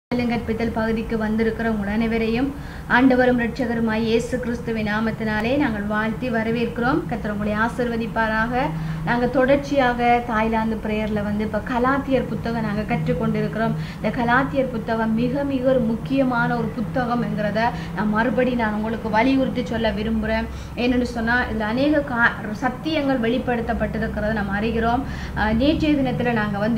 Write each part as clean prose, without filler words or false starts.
கற்பித்தல் பகுதிக்கு வந்திருக்கிற உங்கள் அனைவரையும் ஆண்டவரும் இரட்சகருமாய் இயேசு கிறிஸ்துவின் நாமத்தினாலே நாங்கள் வாழ்த்தி வரவேற்கிறோம். கர்த்தர் உங்களை ஆசீர்வதிப்பாராக. நாங்கள் தொடர்ச்சியாக தாய்லாந்து பிரேயர்ல இப்போ கலாத்தியர் புத்தகம் நாங்கள் கற்றுக்கொண்டிருக்கிறோம். இந்த கலாத்தியர் புத்தகம் மிக மிக ஒரு முக்கியமான ஒரு புத்தகம் என்கிறத நான் உங்களுக்கு வலியுறுத்தி சொல்ல விரும்புகிறேன். ஏன்னு சொன்னால் இதில் அநேக சத்தியங்கள் வெளிப்படுத்தப்பட்டிருக்கிறத நாம் அறிகிறோம். நேற்றைய தினத்தில் நாங்கள்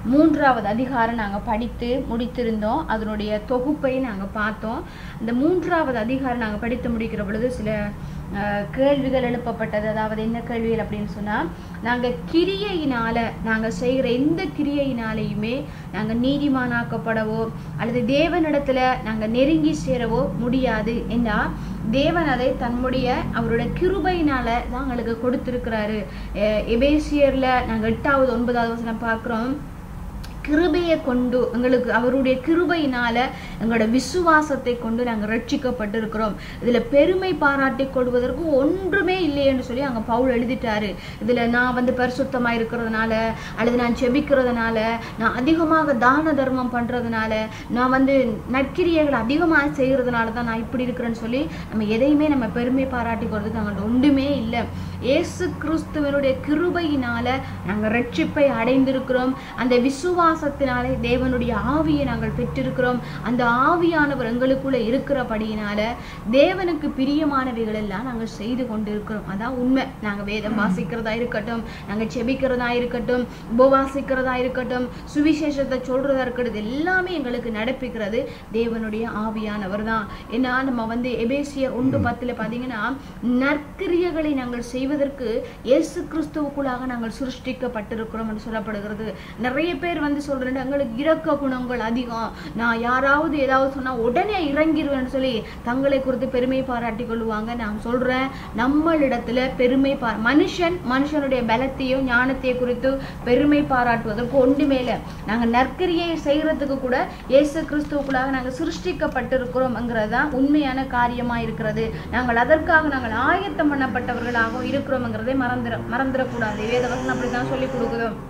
3வது அதிகாரம் நாங்கள் படித்து முடித்திருந்தோம். அதனுடைய தொகுப்பை நாங்கள் பார்த்தோம். இந்த 3வது அதிகாரம் நாங்கள் படித்து முடிக்கிற பொழுது சில கேள்விகள் எழுப்பப்பட்டது. அதாவது என்ன கேள்விகள் அப்படின்னு சொன்னா, நாங்கள் கிரியையினால நாங்கள் செய்கிற எந்த கிரியையினாலேயுமே நாங்கள் நீதிமானாக்கப்படவோ அல்லது தேவனிடத்துல நாங்கள் நெருங்கி சேரவோ முடியாது. ஏன்னா தேவன் அதை தன்னுடைய அவருடைய கிருபையினால தான் எங்களுக்கு கொடுத்திருக்கிறாரு. எபேசியர்ல நாங்கள் 8வது 9வது வசனம் பார்க்கிறோம். கிருபையை கொண்டு எங்களுக்கு அவருடைய கிருபையினால எங்களோட விசுவாசத்தை கொண்டு நாங்கள் ரட்சிக்கப்பட்டிருக்கிறோம். இதுல பெருமை பாராட்டி கொள்வதற்கு ஒன்றுமே இல்லைன்னு சொல்லி அங்க பவுல் எழுதிட்டாரு. இதுல நான் பரிசுத்தமா இருக்கிறதுனால அல்லது நான் செபிக்கிறதுனால, நான் அதிகமாக தான தர்மம் பண்றதுனால, நான் நற்கிரியைகள் அதிகமாக செய்யறதுனால தான் நான் இப்படி இருக்கிறேன்னு சொல்லி நம்ம எதையுமே நம்ம பெருமை பாராட்டி கொள்றதுக்கு அங்க ஒன்றுமே இல்லை. இயேசு கிறிஸ்துவனுடைய கிருபையினால நாங்கள் ரட்சிப்பை அடைந்திருக்கிறோம். அந்த விசுவாசத்தினாலே தேவனுடைய ஆவியை நாங்கள் பெற்றிருக்கிறோம். அந்த ஆவியானவர் எங்களுக்குள்ள இருக்கிறபடியினால தேவனுக்கு பிரியமானவைகள் எல்லாம் நாங்கள் செய்து கொண்டிருக்கிறோம். அதான் உண்மை. நாங்கள் வேதம் வாசிக்கிறதா இருக்கட்டும், நாங்கள் செபிக்கிறதா இருக்கட்டும், உபவாசிக்கிறதா இருக்கட்டும், சுவிசேஷத்தை சொல்றதா இருக்கட்டும், எல்லாமே எங்களுக்கு நடப்பிக்கிறது தேவனுடைய ஆவியானவர் தான். ஏன்னா நம்ம எபேசியர் 1:10 பார்த்தீங்கன்னா, நற்கிரியைகளை நாங்கள் செய்வதற்கு இயேசு கிறிஸ்துவுக்குள்ளாக நாங்கள் சிருஷ்டிக்கப்பட்டிருக்கிறோம் என்று சொல்லப்படுகிறது. நிறைய பேர் சொல்றேன், எங்களுக்கு இரக்க குணங்கள் அதிகம், நான் யாராவது ஏதாவது சொன்னா உடனே இறங்கிடுவேன்னு சொல்லி தங்களை குறித்து பெருமை பாராட்டி கொள்ளுவாங்க. நான் சொல்றேன், நம்மளிடத்துல பெருமை மனுஷனுடைய பலத்தையும் ஞானத்தையோ குறித்து பெருமை பாராட்டுவதற்கு ஒன்றுமே இல்லை. நாங்க நற்கிரியை செய்யறதுக்கு கூட இயேசு கிறிஸ்துவுக்குள்ளாக நாங்கள் சிருஷ்டிக்கப்பட்டிருக்கிறோம் தான் உண்மையான காரியமா இருக்கிறது. நாங்கள் அதற்காக நாங்கள் ஆயத்தம் பண்ணப்பட்டவர்களாக இருக்கிறோம்ங்கிறதை மறந்துடக்கூடாது. வேதவசனம் அப்படித்தான் சொல்லி கொடுக்குறோம்.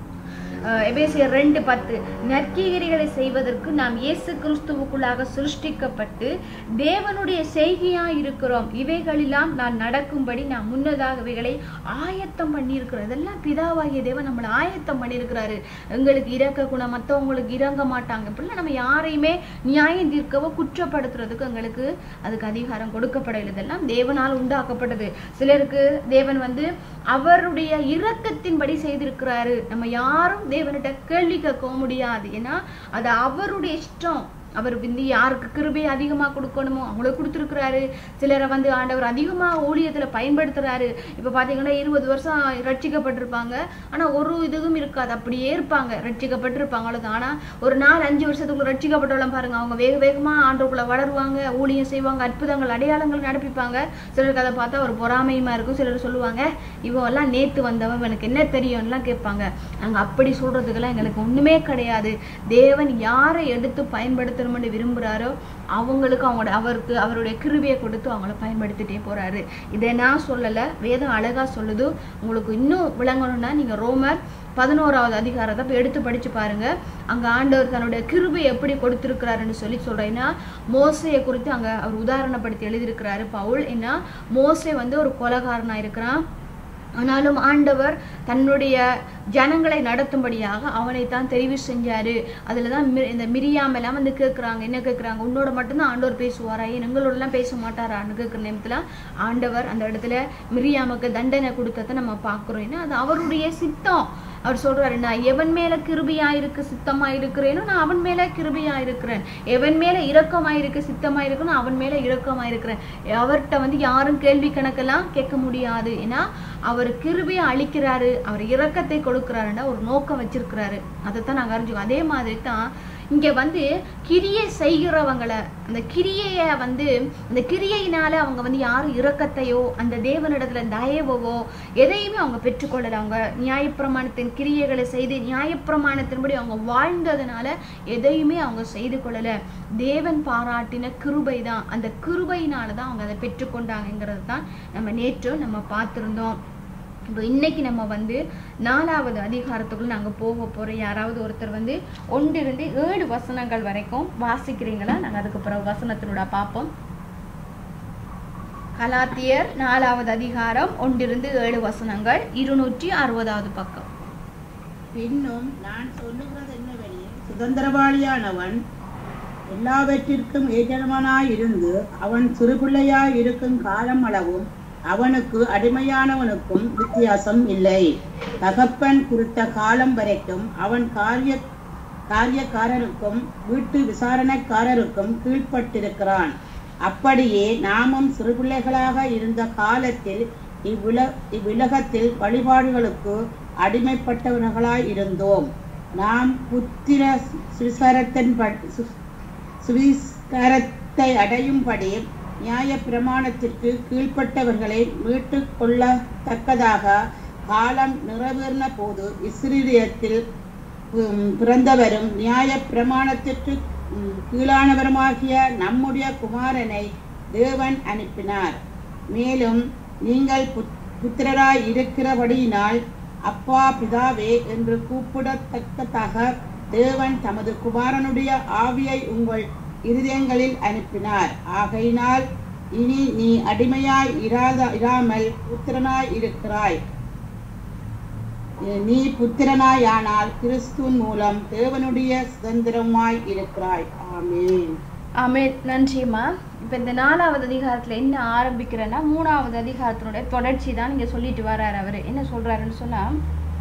எபேசியர் 2:10 நற்கிரிகளை செய்வதற்கு நாம் இயேசு கிறிஸ்துவுக்குள்ளாக சிருஷ்டிக்கப்பட்டு தேவனுடைய செய்கையாய் இருக்கிறோம். இவைகளெல்லாம் நான் நடக்கும்படி நான் முன்னதாக இவைகளை ஆயத்தம் பண்ணியிருக்கிறோம். இதெல்லாம் பிதாவாகிய தேவன் நம்மளை ஆயத்தம் பண்ணியிருக்கிறாரு. எங்களுக்கு இரக்க குணம், மற்றவங்களுக்கு இறங்க மாட்டாங்க. இப்படிலாம் நம்ம யாரையுமே நியாயம் தீர்க்கவோ குற்றப்படுத்துறதுக்கு எங்களுக்கு அதுக்கு அதிகாரம் கொடுக்கப்படவில்லை. இதெல்லாம் தேவனால் உண்டாக்கப்பட்டது. சிலருக்கு தேவன் அவருடைய இரக்கத்தின்படி செய்திருக்கிறாரு. நம்ம யாரும் தேவனிட்ட கேள்வி கேட்கவும் முடியாது. ஏன்னா அது அவருடைய இஷ்டம். அவர் யாருக்கு கிருபை அதிகமா கொடுக்கணுமோ அவங்களுக்கு கொடுத்துருக்கிறாரு. சிலரை ஆண்டவர் அதிகமா ஊழியத்துல பயன்படுத்துறாரு. இப்ப பாத்தீங்கன்னா 20 வருஷம் ரட்சிக்கப்பட்டிருப்பாங்க, ஆனா ஒரு இதுவும் இருக்காது, அப்படியே இருப்பாங்க, ரட்சிக்கப்பட்டிருப்பாங்க. ஆனா ஒரு 4-5 வருஷத்துக்குள்ள ரட்சிக்கப்பட்டவளம் பாருங்க, அவங்க வேக வேகமா ஆண்டவருக்குள்ள வளருவாங்க, ஊழியம் செய்வாங்க, அற்புதங்கள் அடையாளங்கள் நடப்பிப்பாங்க. சிலருக்கு அதை பார்த்தா ஒரு பொறாமையுமா இருக்கும். சிலர் சொல்லுவாங்க, இவெல்லாம் நேத்து வந்தவன், எனக்கு என்ன தெரியும்லாம் கேட்பாங்க. நாங்க அப்படி சொல்றதுக்கெல்லாம் எங்களுக்கு ஒண்ணுமே கிடையாது. தேவன் யாரை எடுத்து பயன்படுத்த விரும்புறாரோ அவங்களுக்கு அவருடைய கிருபையை கொடுத்து அவங்கள பயன்படுத்திட்டே போறாரு. இதை நான் சொல்லல, வேதம் அழகா சொல்லுது. உங்களுக்கு இன்னும் விளங்கணும்னா நீங்க ரோமர் 11வது அதிகாரத்தை எடுத்து படிச்சு பாருங்க. அங்க ஆண்டவர் தன்னுடைய கிருபை எப்படி கொடுத்திருக்கிறாருன்னு சொல்றேன்னா, மோசையை குறித்து அங்க அவர் உதாரணப்படுத்தி எழுதியிருக்கிறாரு பவுல். ஏன்னா மோசே ஒரு கொலைகாரனா இருக்கிறான், ஆனாலும் ஆண்டவர் தன்னுடைய ஜனங்களை நடத்தும்படியாக அவனைத்தான் தெரிவு செஞ்சாரு. அதுலதான் இந்த மிரியாம் எல்லாம் கேட்கிறாங்க. என்ன கேட்கிறாங்க? உன்னோட மட்டும்தான் ஆண்டவர் பேசுவாரா, எங்களோட எல்லாம் பேச மாட்டாரான்னு கேட்கிற நேரத்துல ஆண்டவர் அந்த இடத்துல மிரியாமுக்கு தண்டனை கொடுத்ததை நம்ம பாக்குறோம். ஏன்னா அது அவருடைய சித்தம். அவர் சொல்றாரு, நான் எவன் மேல கிருபையா இருக்கு சித்தமா இருக்கிறேனோ நான் அவன் மேல கிருபையா இருக்கிறேன், எவன் மேல இரக்கமா இருக்கு சித்தமா இருக்கணும் அவன் மேல இரக்கமா இருக்கிறேன். அவர்கிட்ட யாரும் கேள்வி கணக்கெல்லாம் கேட்க முடியாது. ஏன்னா அவர் கிருபையை அளிக்கிறாரு, அவர் இரக்கத்தை கொடுக்கிறாருன்னா ஒரு நோக்கம் வச்சிருக்கிறாரு. அதைத்தான் நாங்க அறிஞ்சுக்கோம். அதே மாதிரி தான் இங்க கிரியை செய்கிறவங்களை, அந்த கிரியைய அந்த கிரியையினால அவங்க யாரும் இரக்கத்தையோ அந்த தேவனிடத்துல தயவோ எதையுமே அவங்க பெற்றுக்கொள்ளல. அவங்க நியாயப்பிரமாணத்தின் கிரியைகளை செய்து நியாயப்பிரமாணத்தின்படி அவங்க வாழ்ந்ததுனால எதையுமே அவங்க செய்து கொள்ளல. தேவன் பாராட்டின கிருபை தான், அந்த கிருபையினாலதான் அவங்க அதை பெற்றுக்கொண்டாங்கிறது தான் நம்ம நேற்று பார்த்திருந்தோம். இப்போ இன்னைக்கு நம்ம வந்து 4வது அதிகாரத்துக்குள்ள நாங்கள் போக போகிறோம். யாராவது ஒருத்தர் வந்து 1-7 வசனங்கள் வரைக்கும் வாசிக்கிறீங்களா? நாங்கள் அதுக்கு பிறகு வசனத்தினோட பார்ப்போம். கலாத்தியர் 4வது அதிகாரம் 1-7 வசனங்கள், 260வது பக்கம். பின்னும் நான் சொல்லுகிறது என்னவெனில், சுதந்திரவாளியானவன் எல்லாவற்றிற்கும் எஜமானாயிருந்து அவன் சிறுபிள்ளையாய் இருக்கும் காலம் அளவும் அவனுக்கு அடிமையானவனுக்கும் வித்தியாசம் இல்லை. தகப்பன் குறித்த காலம் வரைக்கும் அவன் காரியக்காரருக்கும் வீட்டு விசாரணைக்காரருக்கும் கீழ்ப்பட்டிருக்கிறான். அப்படியே நாமும் சிறுபிள்ளைகளாக இருந்த காலத்தில் இவ்வுலகத்தில் வழிபாடுகளுக்கு அடிமைப்பட்டவர்களாய் இருந்தோம். நாம் புத்திர சுவிகாரத்தை அடையும்படி நியாய பிரமாணத்திற்கு கீழ்ப்பட்டவர்களை மீட்டு கொள்ளத்தக்கதாக காலம் நிறைவேறின போது இஸ்ரவேலில் பிறந்தவரும் நியாய பிரமாணத்திற்கு கீழானவருமாகிய நம்முடைய குமாரனை தேவன் அனுப்பினார். மேலும் நீங்கள் புத்திரராய் இருக்கிறபடியினால் அப்பா பிதாவே என்று கூப்பிடத்தக்கதாக தேவன் தமது குமாரனுடைய ஆவியை உங்கள் இருதயங்களில் அனுப்பினார். ஆகையினால் இனி நீ அடிமையாய் இராமல் புத்திரனாய் இருக்கிறாய். நீ புத்திரனாயானால் கிறிஸ்துவின் மூலம் தேவனுடைய சுதந்திரமாய் இருக்கிறாய். ஆமென். ஆமென். நன்றிம்மா. இப்போ இந்த 4வது அதிகாரத்தில் என்ன ஆரம்பிக்கிறேன்னா 3வது அதிகாரத்தினுடைய தொடர்ச்சி தான் இங்கே சொல்லிட்டு வர்றாரு. அவர் என்ன சொல்றாருன்னு சொன்னால்,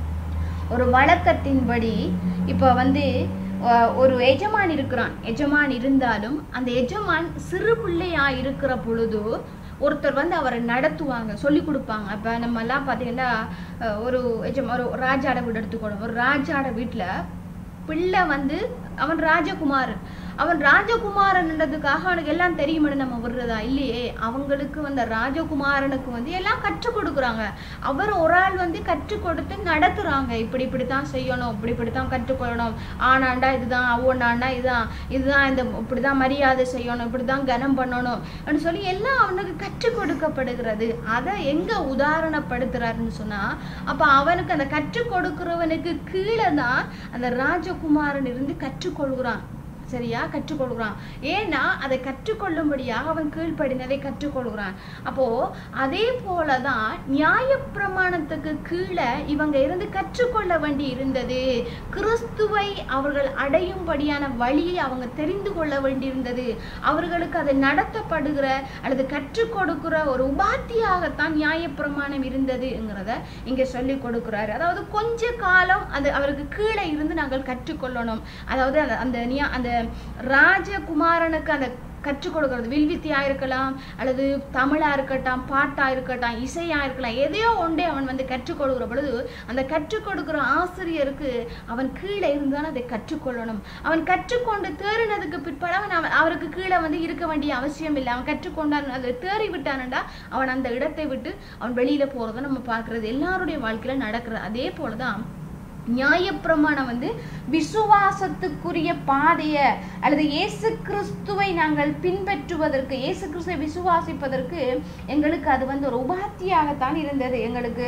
ஒரு வழக்கத்தின்படி இப்போ வந்து ஒரு எஜமான் இருக்கிறான். எஜமான் இருந்தாலும் அந்த எஜமான் சிறு பிள்ளையா இருக்கிற பொழுது ஒருத்தர் வந்து அவரை நடத்துவாங்க, சொல்லி கொடுப்பாங்க. இப்போ நம்ம எல்லாம் பார்த்தீங்கன்னா ஒரு ராஜாட வீடு எடுத்துக்கணும். ஒரு ராஜாட வீட்டில் பிள்ளை வந்து அவன் ராஜகுமாரன். அவன் ராஜகுமாரன்றதுக்காக அவனுக்கு எல்லாம் தெரியுமென்னு நம்ம விடுறதா? இல்லையே. அவங்களுக்கு வந்து ராஜகுமாரனுக்கு வந்து எல்லாம் கற்றுக் கொடுக்குறாங்க. அவர் ஒரு ஆள் வந்து கற்றுக் கொடுத்து நடத்துறாங்க. இப்படித்தான் செய்யணும், இப்படித்தான் கற்றுக்கொள்ளணும், ஆனாண்டா இதுதான், அவ்வொன்னாண்டா இதுதான் இந்த இப்படிதான் மரியாதை செய்யணும், இப்படிதான் கனம் பண்ணணும் அப்படின்னு சொல்லி எல்லாம் அவனுக்கு கற்றுக் கொடுக்கப்படுகிறது. அதை எங்க உதாரணப்படுத்துறாருன்னு சொன்னா, அப்ப அவனுக்கு அந்த கற்றுக் கொடுக்கிறவனுக்கு கீழே தான் அந்த ராஜகுமாரன் இருந்து கற்றுக்கொள்கிறான். சரியா? கற்றுக்கொள்கிறான். ஏன்னா அதை கற்றுக்கொள்ளும்படியாக அவன் கீழ்ப்படினதை கற்றுக்கொள்கிறான். அப்போ அதே போலதான் நியாயப்பிரமாணத்துக்கு கீழே இவங்க இருந்து கற்றுக்கொள்ள வேண்டி இருந்தது. கிறிஸ்துவை அவர்கள் அடையும்படியான வழியை அவங்க தெரிந்து கொள்ள வேண்டியிருந்தது. அவர்களுக்கு அது நடத்தப்படுகிற அல்லது கற்றுக் கொடுக்கிற ஒரு உபாத்தியாகத்தான் நியாயப்பிரமாணம் இருந்ததுங்கிறத இங்க சொல்லி கொடுக்கிறாரு. அதாவது கொஞ்ச காலம் அது அவருக்கு கீழே இருந்து நாங்கள் கற்றுக்கொள்ளணும். அதாவது அந்த ராஜகுமாரனுக்கு அந்த கற்றுக் கொடுக்கிறது வில்வித்தியா இருக்கலாம், அல்லது தமிழா இருக்கட்டும், பாட்டா இருக்கட்டும், இசையா இருக்கலாம், எதையோ ஒன்றே அவன் வந்து கற்றுக் கொடுக்கிற பொழுது அந்த கற்றுக் கொடுக்கிற ஆசிரியருக்கு அவன் கீழே இருந்தாலும் அதை கற்றுக்கொள்ளணும். அவன் கற்றுக்கொண்டு தேறினதுக்கு பிற்பாடு அவருக்கு கீழே வந்து இருக்க வேண்டிய அவசியம் இல்லை. அவன் கற்றுக்கொண்டான், அதை தேறி விட்டானண்டா அவன் அந்த இடத்தை விட்டு அவன் வெளியில போறதை நம்ம பார்க்கறது எல்லாருடைய வாழ்க்கையில நடக்கிறது. அதே போலதான் நியாயப்பிரமாணம் வந்து விசுவாசத்துக்குரிய பாதைய அல்லது இயேசு கிறிஸ்துவை நாங்கள் பின்பற்றுவதற்கு, இயேசு கிறிஸ்துவை விசுவாசிப்பதற்கு எங்களுக்கு அது வந்து ஒரு உபாத்தியாகத்தான் இருந்தது. எங்களுக்கு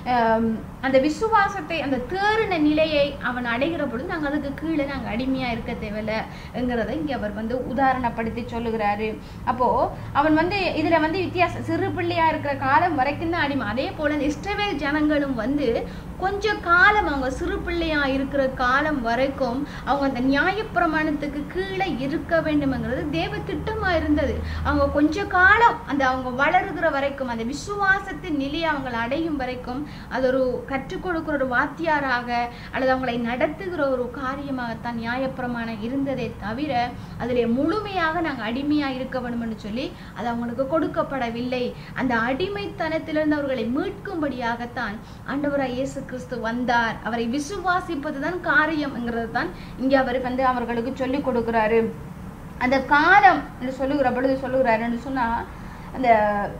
அந்த விசுவாசத்தை, அந்த தேறின நிலையை அவன் அடைகிற பொழுது நாங்கள் அதுக்கு கீழே நாங்கள் அடிமையா இருக்க தேவையில்லைங்கிறத இங்க அவர் வந்து உதாரணப்படுத்தி சொல்லுகிறாரு. அப்போ அவன் வந்து இதுல வந்து வித்தியாசம், சிறு பிள்ளையா இருக்கிற காலம் வரைக்கும் தான் அடிமை. அதே போல இந்த இஸ்ரவேல் ஜனங்களும் வந்து கொஞ்ச காலம் அவங்க சிறு பிள்ளையா இருக்கிற காலம் வரைக்கும் அவங்க அந்த நியாயப்பிரமாணத்துக்கு கீழே இருக்க வேண்டும்ங்கிறது தேவ திட்டமா இருந்தது. அவங்க கொஞ்ச காலம் அந்த அவங்க வளருகிற வரைக்கும், அந்த விசுவாசத்தின் நிலையை அவங்களை அடையும் வரைக்கும் அது ஒரு கற்றுக் கொடுக்கிற ஒரு வாத்தியாராக அல்லது அவங்களை நடத்துகிற ஒரு காரியமாகத்தான் நியாயப்பிரமாணம் இருந்ததே தவிர அதிலே முழுமையாக நாங்கள் அடிமையா இருக்க வேண்டும்னு சொல்லி அது அவங்களுக்கு கொடுக்கப்படவில்லை. அந்த அடிமைத்தனத்திலிருந்து அவர்களை மீட்கும்படியாகத்தான் ஆண்டவராய் இயேசு கிறிஸ்து வந்தார். அவரை விசுவாசிப்பதுதான் காரியம்ங்கிறது தான் இங்க அவர் வந்து அவர்களுக்கு சொல்லிக் கொடுக்கிறாரு. அந்த காலம் என்று சொல்லுகிற பொழுது சொல்லுகிறாருன்னு சொன்னா, அந்த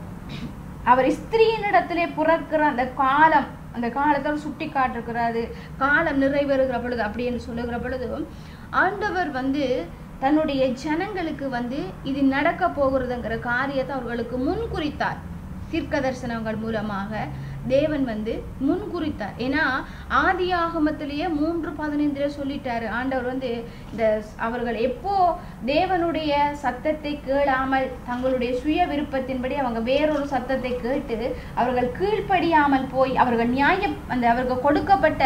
அவர் ஸ்திரீனிடத்திலே பிறக்கிற அந்த காலம், அந்த காலத்தோடு சுட்டி காட்டுகிறாரு. காலம் நிறைவேறுகிற பொழுது அப்படின்னு சொல்லுகிற பொழுது ஆண்டவர் வந்து தன்னுடைய ஜனங்களுக்கு வந்து இது நடக்க போகிறதுங்கிற காரியத்தை அவர்களுக்கு முன்குறித்தார். தீர்க்க தரிசனங்கள் மூலமாக தேவன் வந்து முன்குறித்தார். ஏன்னா ஆதி ஆகமத்திலேயே 3:15 சொல்லிட்டாரு. ஆண்டவர் வந்து இந்த அவர்கள் எப்போ தேவனுடைய சத்தத்தை கேளாமல் தங்களுடைய சுய விருப்பத்தின்படி அவங்க வேறொரு சத்தத்தை கேட்டு அவர்கள் கீழ்ப்படியாமல் போய் அவர்கள் அவர்கள் கொடுக்கப்பட்ட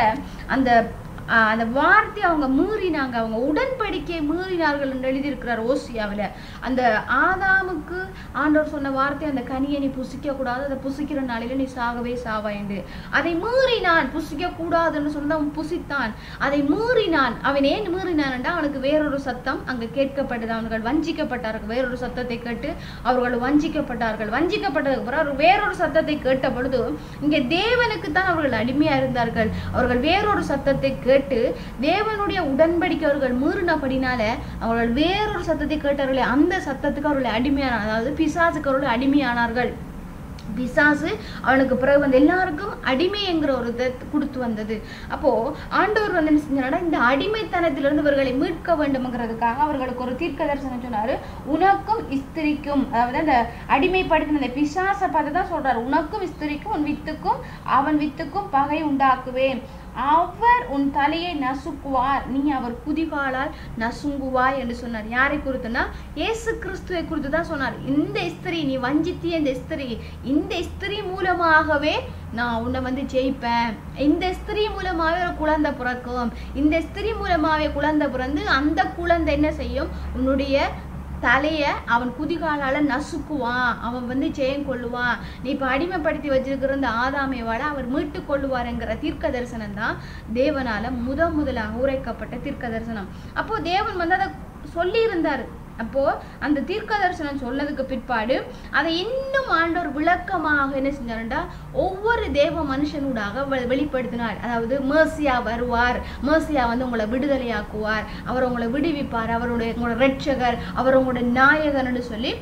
அந்த வார்த்தை அவங்க மீறினாங்க, அவங்க உடன்படிக்கையை மீறினார்கள் என்று எழுதியிருக்கிறார் ஓசியாவில். அந்த ஆதாமுக்கு ஆண்டவர் சொன்ன வார்த்தை, அந்த கனியை நீ புசிக்க கூடாது, அதை புசிக்கிற நாளில நீ சாகவே சாவா என்று. அதை மீறினான், புசிக்க கூடாதுன்னு சொன்னா அவன் புசித்தான். அதை மீறினான். அவன் ஏன் மீறினான் என்றால் அவனுக்கு வேறொரு சத்தம் அங்கு கேட்கப்பட்டது. அவர்கள் வஞ்சிக்கப்பட்டார்கள். வேறொரு சத்தத்தை கேட்டு அவர்கள் வஞ்சிக்கப்பட்டார்கள். வஞ்சிக்கப்பட்டதுக்கு அப்புறம் அவர் வேறொரு சத்தத்தை கேட்ட பொழுது இங்கே தேவனுக்கு தான் அவர்கள் அடிமையா இருந்தார்கள். அவர்கள் வேறொரு சத்தத்தை கேட்டு தேவனுடைய உடன்படிக்கை அவர்கள் மீறினபடினால அவர்கள் வேறொரு சத்தத்தை கேட்டார்களே, அந்த சத்தத்துக்கு அவர்கள் அடிமையான, அதாவது பிசாசுக்கு அவர்கள் அடிமையானார்கள். பிசாசு அவனுக்கு பிறகு வந்து எல்லாருக்கும் அடிமை என்கிற ஒரு இதை கொடுத்து வந்தது. அப்போ ஆண்டவர் வந்து என்ன செஞ்சாருன்னா, இந்த அடிமைத்தனத்திலிருந்து இவர்களை மீட்க வேண்டும்ங்கிறதுக்காக அவர்களுக்கு ஒரு தீர்க்க தரிசனம் சொன்னாரு. உனக்கும் ஸ்திரிக்கும், அதாவது அந்த அடிமைப்படுத்தின அந்த பிசாசை பார்த்து தான் சொல்றாரு, உனக்கும் ஸ்திரிக்கும் உன் வித்துக்கும் அவன் வித்துக்கும் பகை உண்டாக்குவேன், அவர் உன் தலையை நசுக்குவார், நீ அவர் குதிகாலால் நசுங்குவாய் என்று சொன்னார். யாரை குறித்துனா இயேசு கிறிஸ்துவை குறித்து தான் சொன்னார். இந்த ஸ்திரீ நீ வஞ்சித்திய இந்த ஸ்திரீ மூலமாகவே நான் உன்னை வந்து ஜெயிப்பேன், இந்த ஸ்திரீ மூலமாவே ஒரு குழந்தை பிறக்கும், இந்த ஸ்திரீ மூலமாவே குழந்தை பிறந்து அந்த குழந்தை என்ன செய்யும், உன்னுடைய தலைய அவன் குதிகாலால நசுக்குவான், அவன் வந்து ஜெயம் கொள்ளுவான், நீ இப்ப அடிமைப்படுத்தி வச்சிருக்கிற இந்த ஆதாமைவாட அவர் மீட்டு கொள்ளுவாருங்கிற தீர்க்க தரிசனம் தான் தேவனால முதலாக உரைக்கப்பட்ட தீர்க்க தரிசனம். அப்போ தேவன் வந்து அதை சொல்லி இருந்தாரு. அப்போ அந்த தீர்க்க தரிசனம் சொன்னதுக்கு பிற்பாடு அதை இன்னும் ஆண்டவர் விளக்கமாக என்ன செஞ்சாருண்டா ஒவ்வொரு தேவ மனுஷனூடாக வெளிப்படுத்தினார். அதாவது மேசியா வருவார், மேசியா வந்து உங்களை விடுதலையாக்குவார், அவர் உங்களை விடுவிப்பார், உங்களோட இரட்சகர், அவர் உங்களோட நாயகன்னு சொல்லி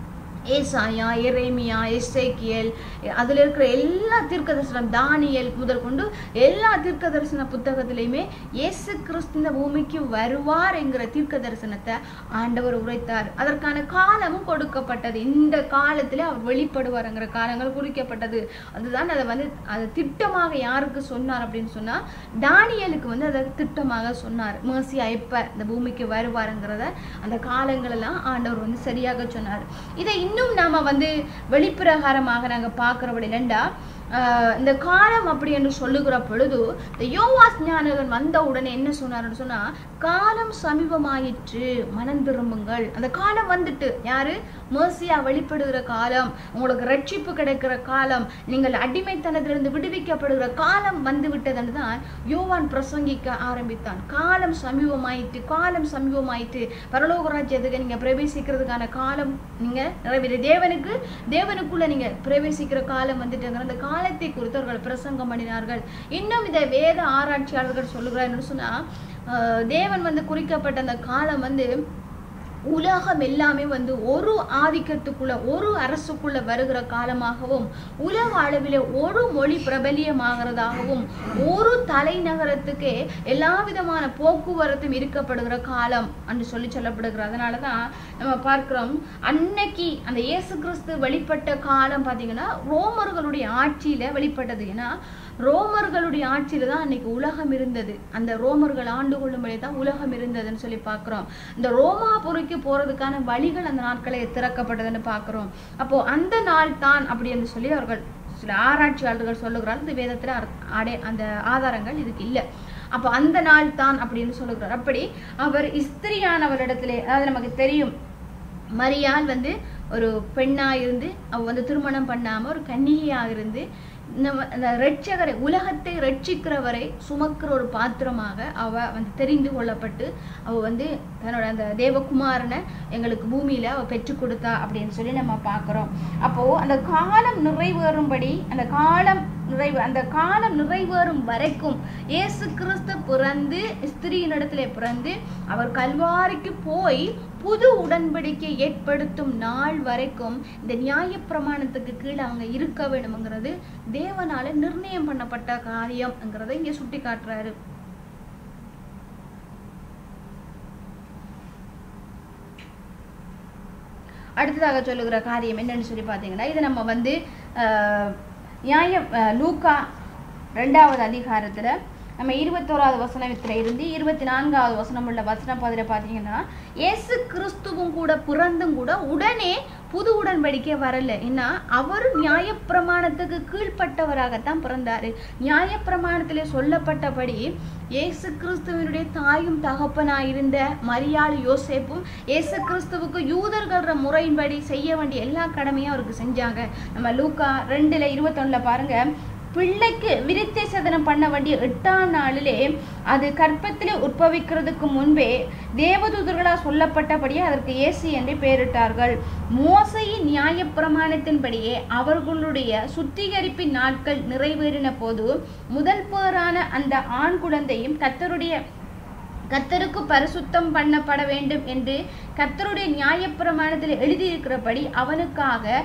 ஏசாயா, எரேமியா, எசேக்கியேல், அதுல இருக்கிற எல்லா தீர்க்க தரிசனம், தானியேல் முதல் கொண்டு எல்லா தீர்க்க தரிசன புத்தகத்திலையுமே இயேசு கிறிஸ்து இந்த பூமிக்கு வருவார் என்கிற தீர்க்க தரிசனத்தை ஆண்டவர் உரைத்தார். அதற்கான காலமும் கொடுக்கப்பட்டது. இந்த காலத்துல அவர் வெளிப்படுவார்ங்கிற காலங்கள் குறிக்கப்பட்டது. அதுதான் அதை வந்து அதை திட்டமாக யாருக்கு சொன்னார் அப்படின்னு சொன்னா தானியேலுக்கு வந்து அதை திட்டமாக சொன்னார். மேசியா எப்ப இந்த பூமிக்கு வருவாருங்கிறத அந்த காலங்கள் எல்லாம் ஆண்டவர் வந்து சரியாக சொன்னார். இதை இன்னும் நாம வந்து வெளிப்பிரகாரமாக நாங்க பார்க்கிறபடி இல்லைண்டா இந்த காலம் அப்படி என்று சொல்லுகிற பொழுது இந்த யோவாஸ் ஞானகன் வந்த உடனே என்ன சொன்னார்னு சொன்னா, காலம் சமீபமாயிற்று, மனம் திரும்புங்கள். அந்த காலம் வந்துட்டு, யாரு மேசியா வெளிப்படுகிற காலம், உங்களுக்கு ரட்சிப்பு கிடைக்கிற காலம், நீங்கள் அடிமைத்தனத்திலிருந்து விடுவிக்கப்படுகிற காலம் வந்து விட்டதுன்னு தான் யோவான் பிரசங்கிக்க ஆரம்பித்தான். காலம் சமீபமாயிட்டு, காலம் சமீபமாயிட்டு, பரலோக ராஜ்யத்துக்கு நீங்க பிரவேசிக்கிறதுக்கான காலம் நீங்க நிறைவேற, தேவனுக்குள்ள நீங்க பிரவேசிக்கிற காலம் வந்துட்டுங்கிற அந்த காலத்தை குறித்து அவர்கள் பிரசங்கம் பண்ணினார்கள். இன்னும் இதை வேத ஆராய்ச்சியாளர்கள் சொல்லுகிறார் சொன்னா, தேவன் வந்து குறிக்கப்பட்ட அந்த காலம் வந்து உலகம் எல்லாமே வந்து ஒரு ஆதிக்கத்துக்குள்ள ஒரு அரசுக்குள்ள வருகிற காலமாகவும், உலக அளவிலே ஒரு மொழி பிரபலியமாகிறதாகவும், ஒரு தலைநகரத்துக்கே எல்லா விதமான போக்குவரத்தும் இருக்கப்படுகிற காலம் என்று சொல்லப்படுகிறது. அதனாலதான் நம்ம பார்க்கிறோம், அன்னைக்கு அந்த இயேசு கிறிஸ்து வெளிப்பட்ட காலம் பாத்தீங்கன்னா ரோமர்களுடைய ஆட்சியில வெளிப்பட்டது. ஏன்னா ரோமர்களுடைய ஆட்சியில தான் அன்னைக்கு உலகம் இருந்தது. அந்த ரோமர்கள் ஆண்டு கொள்ளும்படி தான் உலகம் இருந்ததுன்னு சொல்லி பார்க்கிறோம். இந்த ரோமாபுரிக்கு போறதுக்கான வழிகள் அந்த நாட்களை திறக்கப்பட்டதுன்னு பார்க்கிறோம். அப்போ அந்த நாள் தான் அப்படி என்று சொல்லி அவர்கள் சில ஆராய்ச்சியாளர்கள் சொல்லுகிறார். இந்த வேதத்துல அந்த ஆதாரங்கள் இதுக்கு இல்லை. அப்போ அந்த நாள் தான் அப்படின்னு சொல்லுகிறார். அப்படி அவர் ஸ்திரியானவரிடத்திலே, அதாவது நமக்கு தெரியும் மரியாள் வந்து ஒரு பெண்ணா இருந்து அவ வந்து திருமணம் பண்ணாம ஒரு கன்னிகையாக இருந்து ரட்சகரை, உலகத்தை ரட்சிக்கிறவரை சுமக்கிற ஒரு பாத்திரமாக அவ வந்து தெரிந்து கொள்ளப்பட்டு அவ வந்து தன்னோட அந்த தேவகுமாரனை எங்களுக்கு பூமியில அவ பெற்றுக் கொடுத்தா அப்படின்னு சொல்லி நம்ம பார்க்கிறோம். அப்போ அந்த காலம் நிறைவேறும்படி, அந்த காலம் நிறைவேறும் வரைக்கும் இயேசு கிறிஸ்து பிறந்து ஸ்திரீயினிடத்திலே பிறந்து அவர் கல்வாரிக்கு போய் புது உடன்படிக்கை ஏற்படுத்தும் நாள் வரைக்கும் இந்த நியாய பிரமாணத்துக்கு கீழே அவங்க இருக்க வேண்டும்ங்கிறது தேவனால நிர்ணயம் பண்ணப்பட்ட காரியம்ங்கிறத இங்க சுட்டி காட்டுறாரு. அடுத்ததாக சொல்லுகிற காரியம் என்னன்னு சொல்லி பாத்தீங்கன்னா, இது நம்ம வந்து லூக்கா 2வது அதிகாரத்துல நம்ம 21வது வசனத்துல இருந்து 24வது வசனம் உள்ள வசன பதில பாத்தீங்கன்னா, இயேசு கிறிஸ்துவும் கூட பிறந்தும் கூட உடனே புது உடன்படிக்கை வரல. ஏன்னா அவர் நியாயப்பிரமாணத்துக்கு கீழ்பட்டவராகத்தான் பிறந்தாரு. நியாயப்பிரமாணத்திலே சொல்லப்பட்டபடி இயேசு கிறிஸ்துவனுடைய தாயும் தகப்பனாயிருந்த மரியாள் யோசேப்பும் இயேசு கிறிஸ்துவுக்கு யூதர்கள முறையின்படி செய்ய வேண்டிய எல்லா கடமையும் அவருக்கு செஞ்சாங்க. நம்ம லூக்கா 2:21 பாருங்க, பிள்ளைக்கு விருத்தி சதனம் பண்ண வேண்டிய 8ஆம் நாளிலே அது கற்பத்திலே உற்பவிக்கிறதுக்கு முன்பே தேவதூதர்களால் சொல்லப்பட்டபடியே அதற்கு இயேசு என்று பெயரிட்டார்கள். மோசையின் நியாயப்பிரமாணத்தின்படியே அவர்களுடைய சுத்திகரிப்பின் நாட்கள் நிறைவேறின போது முதல் பேரான அந்த ஆண் குழந்தையும் கர்த்தருக்கு பரிசுத்தம் பண்ணப்பட வேண்டும் என்று கர்த்தருடைய நியாயப்பிரமாணத்தில் எழுதியிருக்கிறபடி அவனுக்காக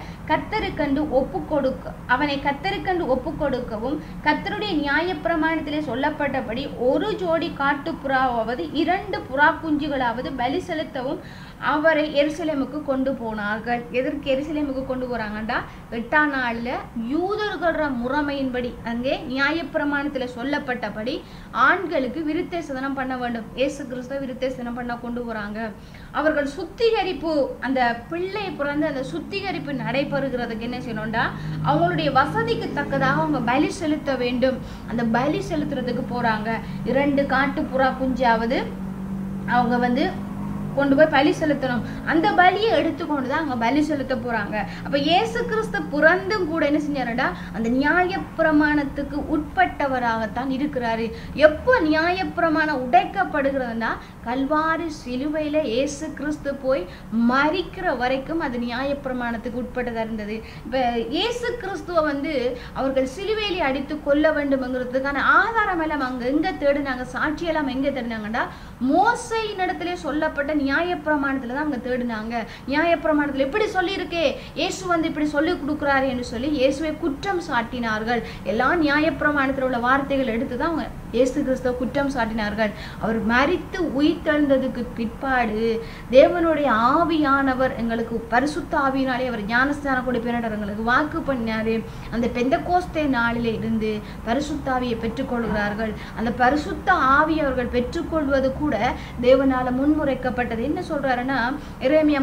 அவனை கர்த்தருக்கென்று ஒப்பு கொடுக்கவும் கர்த்தருடைய நியாயப்பிரமாணத்திலே சொல்லப்பட்டபடி ஒரு ஜோடி காட்டுப்புறாவது 2 புறா குஞ்சுகளாவது பலி செலுத்தவும் அவரை எருசலேமுக்கு கொண்டு போனார்கள். எதற்கு எருசலேமுக்கு கொண்டு போறாங்கண்டா, 8ஆம் நாள்ல யூதர்கள முறைமையின்படி அங்கே நியாயப்பிரமாணத்துல சொல்லப்பட்டபடி ஆண்களுக்கு விருத்த சேதனம் பண்ண வேண்டும். இயேசு கிறிஸ்துவ விருத்த சேதனம் பண்ண கொண்டு போறாங்க. அவர்கள் சுத்திகரிப்பு, அந்த பிள்ளை பிறந்து அந்த சுத்திகரிப்பு நடைபெறுகிறதுக்கு என்ன செய்யணும்டா, அவங்களுடைய வசதிக்கு தக்கதாக அவங்க பலி செலுத்த வேண்டும். அந்த பலி செலுத்துறதுக்கு போறாங்க. 2 காட்டுப்புறா குஞ்சாவது அவங்க கொண்டு போய் பலி செலுத்தணும். அந்த பலியை எடுத்துக்கொண்டுதான் அவங்க பலி செலுத்த போறாங்க. அப்ப இயேசு கிறிஸ்து பிறந்தும் கூட என்ன செஞ்சாருடா, அந்த நியாயப்பிரமாணத்துக்கு உட்பட்டவராகத்தான் இருக்கிறாரு. எப்போ நியாயப்பிரமாணம் உடைக்கப்படுகிறதுனா, கல்வாரி சிலுவையில இயேசு கிறிஸ்து போய் மரிக்கிற வரைக்கும் அது நியாயப்பிரமாணத்துக்கு உட்பட்டதா இருந்தது. இப்ப இயேசு கிறிஸ்துவ அவர்கள் சிலுவையிலே அடித்து கொல்ல வேண்டும்ங்கிறதுக்கான ஆதாரம் எல்லாம் அங்க எங்க தேடினாங்க, சாட்சியெல்லாம் எங்க தேடினாங்கடா, மோசையின் இடத்திலே சொல்லப்பட்ட நியாயப்பிரமாணத்துலதான் அவங்க தேடினாங்க. நியாயப்பிரமாணத்துல எப்படி சொல்லி இருக்கே, இயேசு இப்படி சொல்லி கொடுக்குறாரு என்று சொல்லி இயேசுவை குற்றம் சாட்டினார்கள். எல்லா நியாயப்பிரமாணத்துல உள்ள வார்த்தைகள் எடுத்துதான் அவங்க இயேசு கிறிஸ்துவ குற்றம் சாட்டினார்கள். அவர் மரித்து உயிர்த்தெழுந்ததுக்கு பிற்பாடு தேவனுடைய ஆவியானவர் எங்களுக்கு பரிசுத்த ஆவியினாலே அவர் ஞானஸ்தானம் கொடுப்பேன் எங்களுக்கு வாக்கு பண்ணினாரு. அந்த பெந்தெகோஸ்தே நாளிலே இருந்து பரிசுத்த ஆவியை பெற்றுக்கொள்கிறார்கள். அந்த பரிசுத்த ஆவியை அவர்கள் பெற்றுக்கொள்வது கூட தேவனால முன்முறைக்கப்பட்டது. என்ன சொல்றாருன்னா, எரேமியா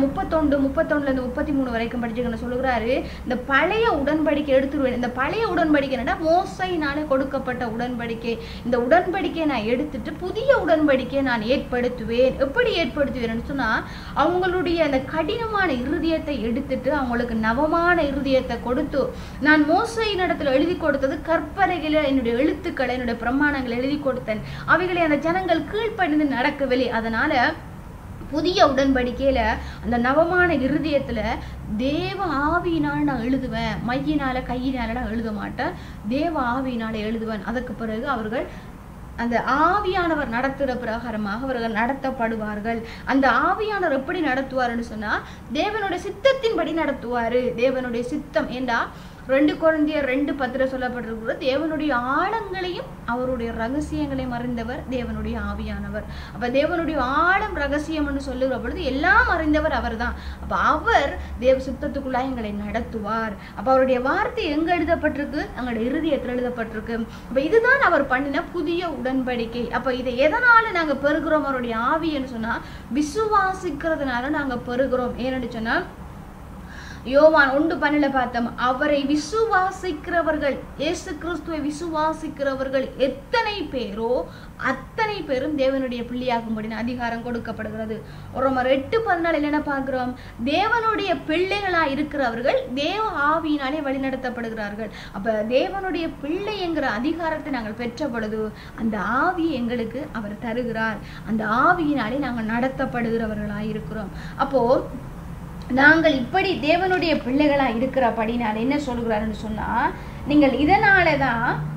31:33 வரைக்கும் படிச்சுக்கணும் சொல்லுகிறாரு, இந்த பழைய உடன்படிக்கை எடுத்துருவேன். இந்த பழைய உடன்படிக்கை என்னன்னா, மோசையினாலே கொடுக்கப்பட்ட உடன்படிக்கை. இந்த உடன்படிக்கையை நான் எடுத்துட்டு புதிய உடன்படிக்கையை நான் ஏற்படுத்துவேன். எப்படி ஏற்படுத்துவேன்னு சொன்னா, அவங்களுடைய அந்த கடினமான இருதயத்தை எடுத்துட்டு அவங்களுக்கு நவமான இருதயத்தை கொடுத்து, நான் மோசையின் இடத்துல எழுதி கொடுத்தது கற்பனைகளை, என்னுடைய எழுத்துக்களை, என்னுடைய பிரமாணங்களை எழுதி கொடுத்தேன். அவைகளை அந்த ஜனங்கள் கீழ்ப்படிந்து நடக்கவில்லை. அதனால புதிய உடன்படிக்கையில அந்த நவமான இருதயத்துல தேவ ஆவியினால் நான் எழுதுவேன், மையினால கையினால நான் எழுத மாட்டேன், தேவ ஆவியினால எழுதுவேன். அதுக்கு பிறகு அவர்கள் அந்த ஆவியானவர் நடத்துகிற பிரகாரமாக அவர்கள் நடத்தப்படுவார்கள். அந்த ஆவியானவர் எப்படி நடத்துவாருன்னு சொன்னா, தேவனுடைய சித்தத்தின்படி நடத்துவாரு. தேவனுடைய சித்தம் ஏண்டா 2 கொரிந்தியர் 2:10 சொல்லப்பட்டிருக்கிற தேவனுடைய ஆழங்களையும் அவருடைய ரகசியங்களையும் அறிந்தவர் தேவனுடைய ஆவியானவர். அப்ப தேவனுடைய ஆழம் ரகசியம் என்று சொல்லுகிற பொழுது எல்லாம் அறிந்தவர் அவர் தான். அப்ப அவர் தேவ சித்தத்துக்குள்ள எங்களை நடத்துவார். அப்ப அவருடைய வார்த்தை எங்க எழுதப்பட்டிருக்கு, எங்களுடைய இருதயத்தில் எழுதப்பட்டிருக்கு. அப்ப இதுதான் அவர் பண்ணின புதிய உடன்படிக்கை. அப்ப இதை எதனால நாங்க பெறுகிறோம், அவருடைய ஆவி என்று சொன்னா விசுவாசிக்கிறதுனால நாங்க பெறுகிறோம். ஏன்னு சொன்னா, யோவான் 1:12 பார்த்தோம், அவரை விசுவாசிக்கிறவர்கள், இயேசு கிறிஸ்துவை விசுவாசிக்கிறவர்கள் எத்தனை பேரோ அத்தனை பேரும் தேவனுடைய பிள்ளையாகும்படி அதிகாரம் கொடுக்கப்படுகிறது. ரோமர் 8:14 என்ன பார்க்கிறோம், தேவனுடைய பிள்ளைகளா இருக்கிறவர்கள் தேவ ஆவியினாலே வழிநடத்தப்படுகிறார்கள். அப்ப தேவனுடைய பிள்ளை என்கிற அதிகாரத்தை நாங்கள் பெற்ற பொழுது அந்த ஆவியை எங்களுக்கு அவர் தருகிறார். அந்த ஆவியினாலே நாங்கள் நடத்தப்படுகிறவர்களா இருக்கிறோம். அப்போ நாங்கள் இப்படி தேவனுடைய பிள்ளைகளா இருக்கிறபடினால் என்ன சொல்கிறாருன்னு சொன்னா, நீங்கள் இதனாலதான்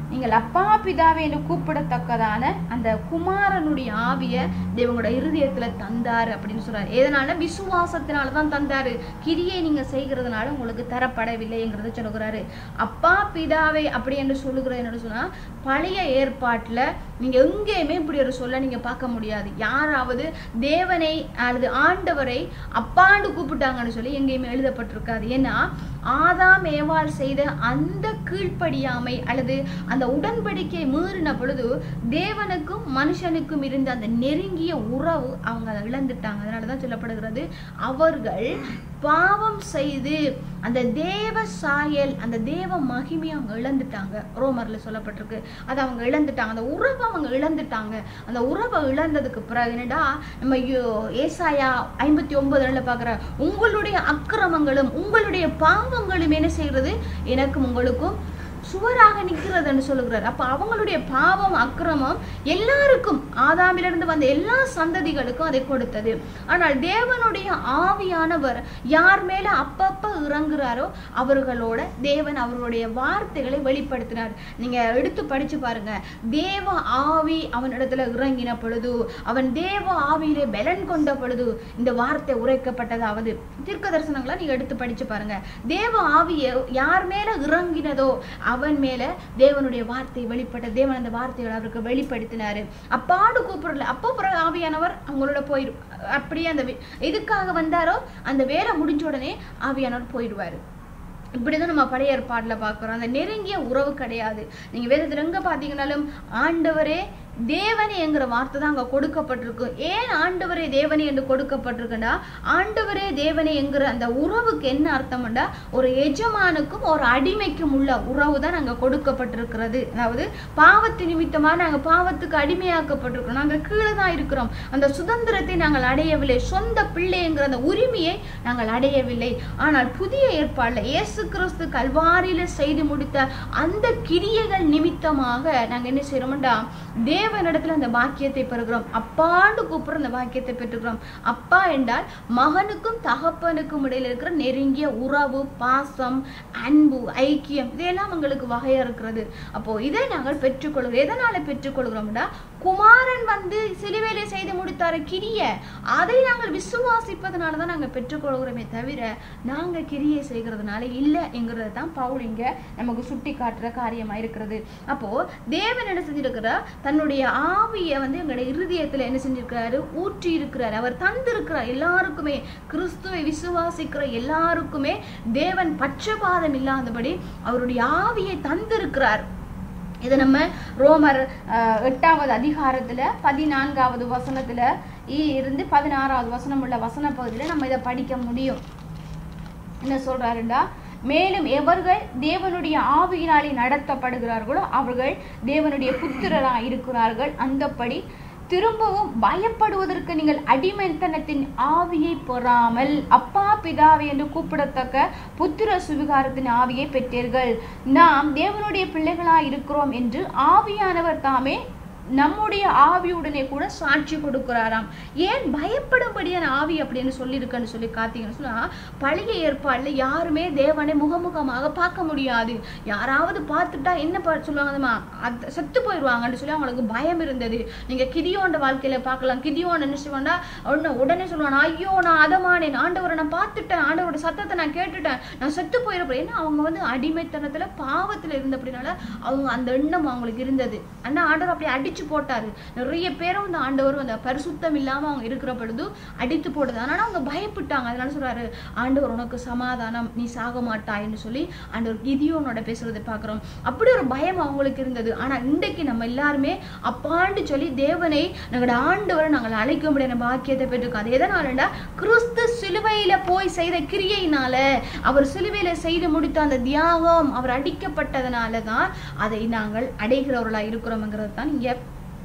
நீங்கள் அப்பா பிதாவே என்று கூப்பிடத்தக்கதான அந்த குமாரனுடைய ஆவிய தேவங்களோட இருதயத்துல தந்தாரு அப்படின்னு சொல்றாரு. எதனால? விசுவாசத்தினாலதான் தந்தாரு. கிரியை நீங்க செய்கிறதுனால உங்களுக்கு தரப்படவில்லைங்கிறத சொல்லுகிறாரு. அப்பா பிதாவே அப்படி என்று சொல்லுகிறது என்ன சொன்னா, பழைய ஏற்பாட்டுல நீங்க எங்கேயுமே இப்படி ஒரு சொல்ல நீங்க பார்க்க முடியாது. யாராவது தேவனை அல்லது ஆண்டவரை அப்பாண்டு கூப்பிட்டாங்கன்னு சொல்லி எங்கேயுமே எழுதப்பட்டிருக்காது. ஏன்னா ஆதாம் ஏவாள் செய்த அந்த கீழ்ப்படியாமை அல்லது அந்த உடன்படிக்கை மீறின பொழுது தேவனுக்கும் மனுஷனுக்கும் இருந்த அந்த நெருங்கிய உறவு அவங்க அதை இழந்துட்டாங்க. அதனாலதான் சொல்லப்படுகிறது, அவர்கள் பாவம் செய்து அந்த தேவ சாயல் அந்த தேவ மகிமையை அவங்க இழந்துட்டாங்க. ரோமர்ல சொல்லப்பட்டிருக்கு, அதை அவங்க இழந்துட்டாங்க. அந்த உறவை அவங்க இழந்துட்டாங்க. அந்த உறவை இழந்ததுக்கு பிறகு என்னடா நம்ம ஏசாயா 59 பாக்குற, உங்களுடைய அக்கிரமங்களும் உங்களுடைய பாவங்களும் என்ன செய்யறது, எனக்கும் உங்களுக்கும் சுவராக நிற்கிறதுன்னு சொல்லுகிறார். அப்ப அவங்களுடைய பாவம் அக்கிரமம் எல்லாருக்கும், ஆதாமிலிருந்து வந்த எல்லா சந்ததிகளுக்கும் அதை கொடுத்தது. ஆனால் தேவனுடைய ஆவியானவர் யார் மேல அப்பப்ப இறங்குறாரோ அவர்களோட தேவன் அவருடைய வார்த்தைகளை வெளிப்படுத்தினார். நீங்க எடுத்து படிச்சு பாருங்க. தேவ ஆவி அவனிடத்துல இறங்கின பொழுது, அவன் தேவ ஆவியிலே பலன் கொண்ட பொழுது இந்த வார்த்தை உரைக்கப்பட்டதாவது. தீர்க்க தரிசனங்களை நீங்க எடுத்து படிச்சு பாருங்க. தேவ ஆவியை யார் மேல இறங்கினதோ அவன் மேல தேவனுடைய வார்த்தை வெளிப்பட்ட, தேவன் அந்த வார்த்தைகளை அவருக்கு வெளிப்படுத்தினாரு. அப்பாடு கூப்பிடல, அப்போ பிறகு ஆவியானவர் அவங்களோட போயிரு. அப்படியே அந்த எதுக்காக வந்தாரோ அந்த வேலை முடிஞ்ச உடனே ஆவியானவர் போயிடுவாரு. இப்படிதான் நம்ம பழைய ஏற்பாடுல பாக்குறோம். அந்த நெருங்கிய உறவு கிடையாது. நீங்க வேதத்துல எங்க பாத்தீங்கன்னாலும் ஆண்டவரே தேவனே என்கிற வார்த்தை தான் அங்க கொடுக்கப்பட்டிருக்கு. ஏன் ஆண்டவரே தேவனே என்று கொடுக்கப்பட்டிருக்குன்னா, ஆண்டவரே தேவனே என்கிற அந்த உறவுக்கு என்ன அர்த்தம்டா, ஒரு எஜமானுக்கும் ஒரு அடிமைக்கும் உள்ள உறவு தான் அங்க கொடுக்கப்பட்டிருக்கிறது. அதாவது பாவத்து நிமித்தமா நாங்க பாவத்துக்கு அடிமையாக்கப்பட்டிருக்கிறோம். நாங்கள் கீழே தான் இருக்கிறோம். அந்த சுதந்திரத்தை நாங்கள் அடையவில்லை. சொந்த பிள்ளைங்கிற அந்த உரிமையை நாங்கள் அடையவில்லை. ஆனால் புதிய ஏற்பாடுல இயேசு கிறிஸ்து கல்வாரியில செய்து முடித்த அந்த கிரியைகள் நிமித்தமாக நாங்க என்ன செய்யறோம்டா, தேவனிடத்துல அந்த பாக்கியத்தை பெறுகிறோம். அப்பாண்டு கூப்பிடுற அந்த பாக்கியத்தை பெற்றுக்கிறோம். அப்பா என்றால் மகனுக்கும் தகப்பனுக்கும் இடையில இருக்கிற நெருங்கிய உறவு, பாசம், அன்பு, ஐக்கியம், இதெல்லாம் உங்களுக்கு வகையா இருக்கிறது. அப்போ இதை நாங்கள் பெற்றுக்கொள்கிறோம். எதனால பெற்றுக்கொள்கிறோம்டா, குமாரன் வந்து சிலுவையிலே செய்து முடித்தார கிரிய, அதை நாங்கள் விசுவாசிப்பதனாலதான் நாங்க பெற்றுக்கொள்கிறோமே தவிர நாங்க கிரியை செய்கிறதுனால இல்ல என்கிறது தான் பவுல் இங்க நமக்கு சுட்டி காட்டுற காரியமா இருக்கிறது. அப்போ தேவன் என்ன செஞ்சிருக்கிற, தன்னுடைய ஆவியை வந்து எங்களுடைய இருதயத்துல என்ன செஞ்சிருக்கிறாரு, ஊற்றி இருக்கிறார். அவர் தந்திருக்கிறார். எல்லாருக்குமே, கிறிஸ்துவை விசுவாசிக்கிற எல்லாருக்குமே தேவன் பட்சபாதம் இல்லாதபடி அவருடைய ஆவியை தந்திருக்கிறார். இதை நம்ம ரோமர் 8வது அதிகாரத்துல 14வது வசனத்துல இருந்து 16வது வசனம் உள்ள வசன பகுதியில நம்ம இதை படிக்க முடியும். என்ன சொல்றாருண்டா, மேலும் எவர்கள் தேவனுடைய ஆவியினாலே நடத்தப்படுகிறார்களோ அவர்கள் தேவனுடைய புத்திரராய் இருக்கிறார்கள். அந்தப்படி திரும்பவும் பயப்படுவதற்கு நீங்கள் அடிமைத்தனத்தின் ஆவியை பெறாமல் அப்பா பிதாவே என்று கூப்பிடத்தக்க புத்திர சுவிகாரத்தின் ஆவியை பெற்றீர்கள். நாம் தேவனுடைய பிள்ளைகளாய் இருக்கிறோம் என்று ஆவியானவர் தாமே நம்முடைய ஆவியுடனே கூட சாட்சி கொடுக்கிறாராம். ஏன் பயப்படும்படியான ஆவி அப்படின்னு சொல்லியிருக்கன்னு சொல்லி காத்தீங்கன்னு சொன்னா, பழைய ஏற்பாடுல யாருமே தேவனை முகமுகமாக பார்க்க முடியாது. யாராவது பார்த்துட்டா என்ன சொல்லுவாங்கம்மா, செத்து போயிடுவாங்கன்னு சொல்லி அவங்களுக்கு பயம் இருந்தது. நீங்க கிதியோண்ட வாழ்க்கையில பார்க்கலாம். கிதியோன் என்ன செய்வாண்டா, உடனே சொல்லுவான், ஐயோ நான் அதமானேன், ஆண்டவரை நான் பார்த்துட்டேன், ஆண்டவரோட சத்தத்தை நான் கேட்டுட்டேன், நான் செத்து போயிருப்பேன். ஏன்னா அவங்க வந்து அடிமைத்தனத்துல பாவத்துல இருந்த அப்படின்னால அவங்க அந்த எண்ணம் அவங்களுக்கு இருந்தது. ஆனா ஆண்டவர் அப்படி அடிச்சு போட்டாரு. நிறைய பேரும் இந்த ஆண்டவர் அந்த பரிசுத்தம் இல்லாம அவங்க இருக்கிற பொழுது அடித்து போடுது. அதனால அவங்க பயப்பட்டாங்க. அதனால சொல்றாரு, ஆண்டவர் உனக்கு சமாதானம், நீ சாக மாட்டாய்ன்னு சொல்லி ஆண்டவர் கிதியோனோட பேசுறதை பாக்குறோம். அப்படி ஒரு பயம் அவங்களுக்கு இருந்தது. ஆனா இன்றைக்கு நம்ம எல்லாருமே அப்பாண்டு சொல்லி தேவனை நாங்களோட ஆண்டவரை நாங்கள் அழைக்க முடியாத பாக்கியத்தை பெற்றிருக்கோம். அது எதனாலண்டா, கிறிஸ்து சிலுவையில போய் செய்த கிரியையினால, அவர் சிலுவையில செய்து முடித்த அந்த தியாகம், அவர் அடிக்கப்பட்டதனாலதான் அதை நாங்கள் அடைகிறவர்களா இருக்கிறோம்ங்கிறது தான் இங்க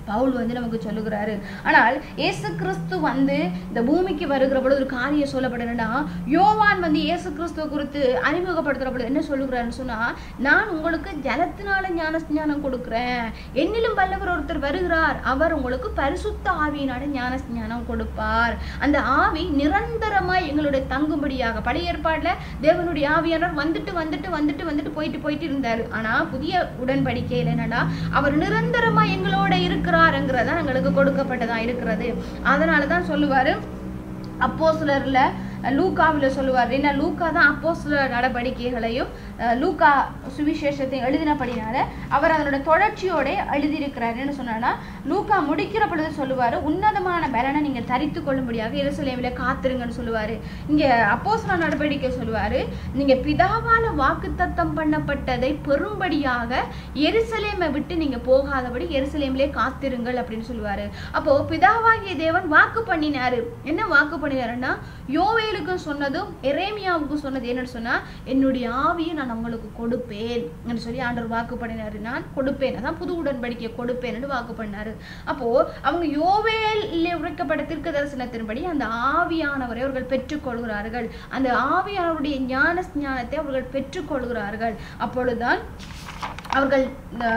பவுல் வந்து நமக்கு சொல்லுகிறாரு. ஆனால் இயேசு கிறிஸ்து வந்து இந்த பூமிக்கு வருகிற பொழுது ஒரு காரியம் சொல்லப்படுதுன்னா, யோவான் வந்து இயேசு கிறிஸ்துவ குறித்து அறிமுகப்படுத்துற பொழுது என்ன சொல்லுகிறாருன்னு சொன்னா, நான் உங்களுக்கு ஜலத்தினால ஞானஸ்நானம் கொடுக்கிறேன், என்னிலும் வல்லவர் ஒருத்தர் வருகிறார், அவர் உங்களுக்கு பரிசுத்த ஆவியினால ஞானஸ்நானம் கொடுப்பார். அந்த ஆவி நிரந்தரமாய் எங்களுடைய தங்கும்படியாக, பழைய ஏற்பாடுல தேவனுடைய ஆவியானவர் வந்துட்டு வந்துட்டு வந்துட்டு வந்துட்டு போயிட்டு போயிட்டு இருந்தாரு. ஆனா புதிய உடன்படிக்கையில் என்னன்னா, அவர் நிரந்தரமா எங்களோட இருக்கிறாருங்கிறதா எங்களுக்கு கொடுக்கப்பட்டதா இருக்கிறது. அதனாலதான் சொல்லுவாரு அப்போஸ்தலர்ல லூக்காவில சொல்லுவார். ஏன்னா லூக்கா தான் அப்போஸ்தலர் நடவடிக்கைகளையும் லூக்கா சுவிசேஷத்தையும் எழுதினபடினால அவர் அதனோட தொடர்ச்சியோட எழுதியிருக்கிறாருன்னு சொன்னா, லூக்கா முடிக்கிற பொழுது சொல்லுவாரு, உன்னதமான பலனை நீங்க தரித்து கொள்ளும்படியாக எருசலேமில காத்திருங்கன்னு சொல்லுவாரு. இங்க அப்போஸ்தலர் நடவடிக்கை சொல்லுவாரு, நீங்க பிதாவால வாக்குத்தத்தம் பண்ணப்பட்டதை பெரும்படியாக எருசலேமை விட்டு நீங்க போகாதபடி எருசலேமிலே காத்திருங்கள் அப்படின்னு சொல்லுவாரு. அப்போ பிதாவாகிய தேவன் வாக்கு பண்ணினாரு. என்ன வாக்கு பண்ணினாருன்னா, யோவேலுக்கும் சொன்னதும் எரேமியாவுக்கும் சொன்னது என்னன்னு சொன்னா, என்னுடைய ஆவியை நான் உங்களுக்கு கொடுப்பேன் என்று சொல்லி ஆண்டவர் வாக்கு பண்ணினாரு. நான் கொடுப்பேன், அதான் புது உடன்படிக்கை கொடுப்பேன் வாக்கு பண்ணாரு. அப்போ அவங்க யோவேலிலே உரைக்கப்பட்ட தீர்க்க தரிசனத்தின்படி அந்த ஆவியானவரை அவர்கள் பெற்றுக்கொள்கிறார்கள். அந்த ஆவியானவருடைய ஞானஸ்நானத்தை அவர்கள் பெற்றுக்கொள்கிறார்கள். அப்பொழுதுதான் அவர்கள்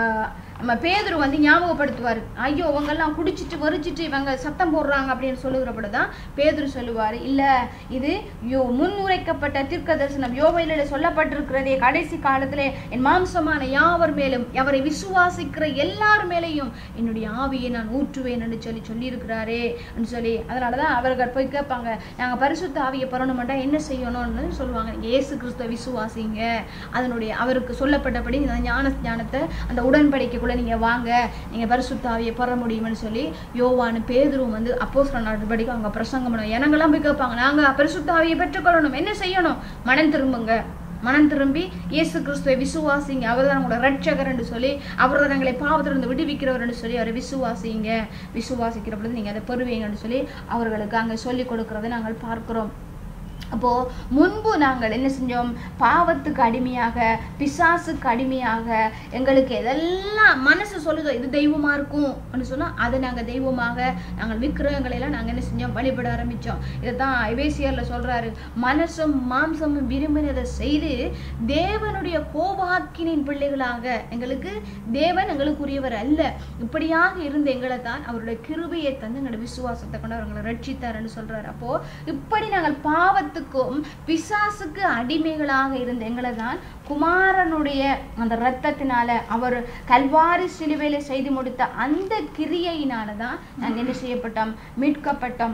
நம்ம பேதுரு வந்து ஞாபகப்படுத்துவாரு, ஐயோ இவங்கெல்லாம் குடிச்சிட்டு வரிச்சிட்டு இவங்க சத்தம் போடுறாங்க அப்படின்னு சொல்லுகிறப்பதான் பேதுரு சொல்லுவாரு, இல்ல இது முன்னுரைக்கப்பட்ட தீர்க்க தரிசனம் யோவேலிலே சொல்லப்பட்டிருக்கிறதே, கடைசி காலத்திலே என் மாம்சமான யாவர் மேலும் அவரை விசுவாசிக்கிற எல்லார் மேலேயும் என்னுடைய ஆவியை நான் ஊற்றுவேன் என்று சொல்லி இருக்கிறாரே சொல்லி. அதனாலதான் அவர்கள் போய் கேட்பாங்க, நாங்க பரிசுத்த ஆவியை பெறணும்டா என்ன செய்யணும்னு சொல்லுவாங்க. நீங்க இயேசு கிறிஸ்துவை விசுவாசிங்க, அதனுடைய அவருக்கு சொல்லப்பட்டபடி ஞானத்தை அந்த உடன்படிக்கை நீங்க வாங்க, நீங்க பரிசுத்த ஆவியை பெற முடியும்னு சொல்லி யோவான் பேதுருவும் வந்து அப்போஸ்தலர் நடவடிக்கை அவங்க பிரசங்கம் பண்ணுவாங்க. எனங்கெல்லாம் போய் கேட்பாங்க, நாங்க பரிசுத்த ஆவியை பெற்றுக்கொள்ளணும், என்ன செய்யணும்? மனம் திரும்புங்க, மனம் திரும்பி இயேசு கிறிஸ்துவை விசுவாசிங்க, அவர் தான் உங்களோட ரட்சகர் என்று சொல்லி, அவர் தான் எங்களை பாவத்திலிருந்து விடுவிக்கிறவர் என்று சொல்லி அவரை விசுவாசிங்க, விசுவாசிக்கிற பொழுது நீங்க அதை பெறுவீங்கன்னு சொல்லி அவர்களுக்கு அங்க சொல்லி கொடுக்கறதை நாங்கள் பார்க்கிறோம். அப்போ முன்பு நாங்கள் என்ன செஞ்சோம்? பாவத்துக்கு அடிமையாக, பிசாசுக்கு அடிமையாக, எங்களுக்கு எதெல்லாம் மனசு சொல்லுதோ இது தெய்வமா இருக்கும் அப்படின்னு சொன்னா அதை நாங்க தெய்வமாக நாங்கள் விக்கிரகங்களை எல்லாம் நாங்க என்ன செஞ்சோம்? வழிபட ஆரம்பிச்சோம். இதைத்தான் எபேசியர்ல சொல்றாரு, மனசும் மாம்சமும் விரும்பினதை செய்து தேவனுடைய கோபாக்கினின் பிள்ளைகளாக, எங்களுக்கு தேவன் எங்களுக்குரியவர் அல்ல, இப்படியாக இருந்த எங்களை தான் அவருடைய கிருபையை தந்து எங்களுடைய விசுவாசத்தை கொண்டு அவர்களை ரட்சித்தார்ன்னு சொல்றாரு. அப்போ இப்படி நாங்கள் பாவத்துக்கும் பிசாசுக்கு அடிமைகளாக இருந்த எங்களை தான் குமாரனுடைய அந்த இரத்தத்தினால, அவர் கல்வாரி சிலுவையில செய்து முடித்த அந்த கிரியையினாலதான் நாங்கள் என்ன செய்யப்பட்டோம்? மீட்கப்பட்டோம்.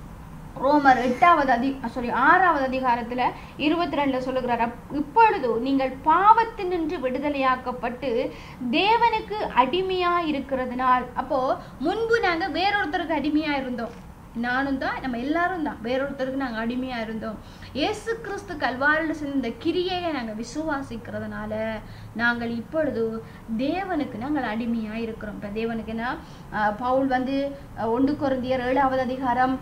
ரோமர் 6வது அதிகாரத்துல 22 சொல்லுகிறார், இப்பொழுது நீங்கள் பாவத்தினின்று விடுதலையாக்கப்பட்டு தேவனுக்கு அடிமையா இருக்கிறதுனால். அப்போ முன்பு நாங்க வேறொருத்தருக்கு அடிமையா இருந்தோம், நானும் தான், நம்ம எல்லாரும் தான் வேறொருத்தருக்கு நாங்க அடிமையா இருந்தோம். இயேசு கிறிஸ்து கல்வாரியில் செஞ்ச இந்த கிரியையை நாங்க விசுவாசிக்கிறதுனால நாங்கள் இப்பொழுது தேவனுக்கு நாங்கள் அடிமையா இருக்கிறோம். இப்ப தேவனுக்குன்னா பவுல் வந்து 1 கொரிந்தியர் 7வது அதிகாரம்